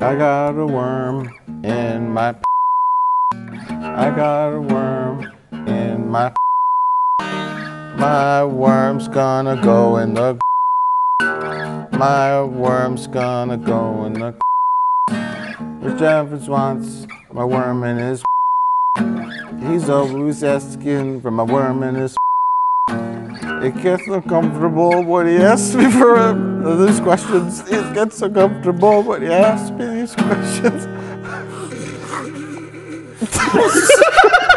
I got a worm in my I got a worm in my worm's gonna go in the my worm's gonna go in the Rich Evans wants my worm in his he's always asking for my worm in his It gets uncomfortable when he asks me for these questions. It gets uncomfortable when he asks me these questions.